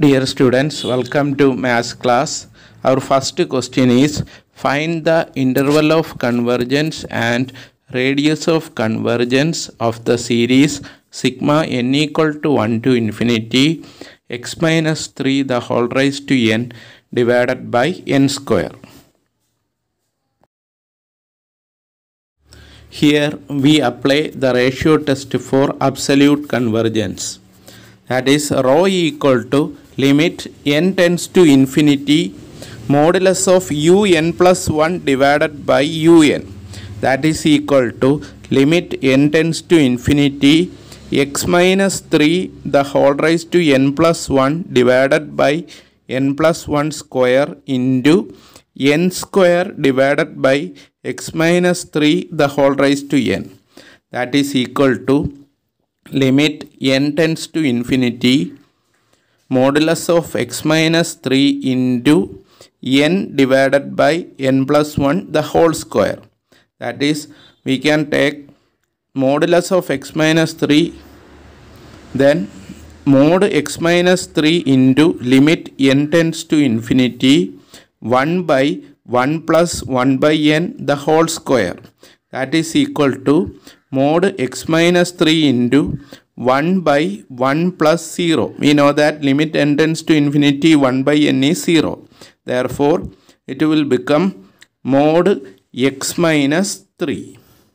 Dear students, welcome to maths class. Our first question is find the interval of convergence and radius of convergence of the series sigma n equal to 1 to infinity x minus 3 the whole raised to n divided by n square. Here we apply the ratio test for absolute convergence. That is rho equal to limit n tends to infinity modulus of un plus 1 divided by un. That is equal to limit n tends to infinity x minus 3 the whole raised to n plus 1 divided by n plus 1 square into n square divided by x minus 3 the whole raised to n. That is equal to limit n tends to infinity modulus of x minus 3 into n divided by n plus 1 the whole square. That is, we can take modulus of x minus 3, then mod x minus 3 into limit n tends to infinity 1 by 1 plus 1 by n the whole square. That is equal to mod x minus 3 into 1 by 1 plus 0. We know that limit n tends to infinity 1 by n is 0. Therefore, it will become mod x minus 3.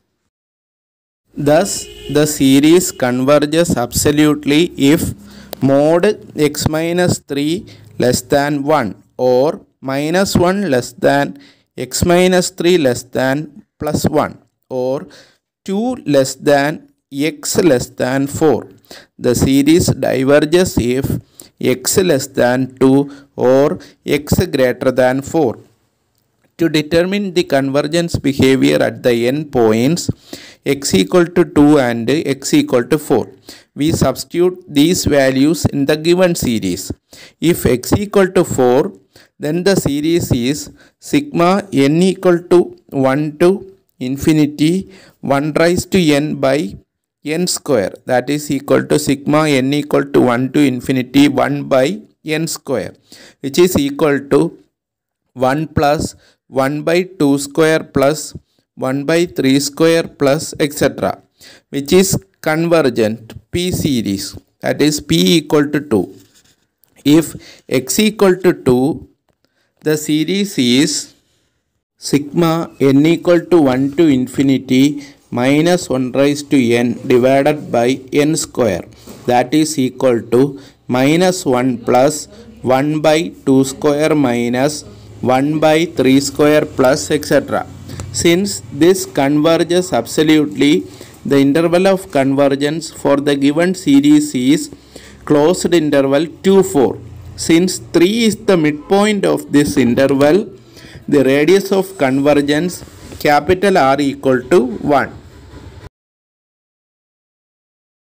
Thus, the series converges absolutely if mod x minus 3 less than 1 or minus 1 less than x minus 3 less than plus 1 or 2 less than x less than 4. The series diverges if x less than 2 or x greater than 4. To determine the convergence behavior at the end points x equal to 2 and x equal to 4, we substitute these values in the given series. If x equal to 4, then the series is sigma n equal to 1 to infinity 1 raised to n by n square. That is equal to sigma n equal to 1 to infinity 1 by n square, which is equal to 1 plus 1 by 2 square plus 1 by 3 square plus etc., which is convergent P series. That is P equal to 2. If x equal to 2, the series is sigma n equal to 1 to infinity minus 1 raised to n divided by n square. That is equal to minus 1 plus 1 by 2 square minus 1 by 3 square plus etc. Since this converges absolutely, the interval of convergence for the given series is closed interval 2, 4. Since 3 is the midpoint of this interval, the radius of convergence capital R equal to 1.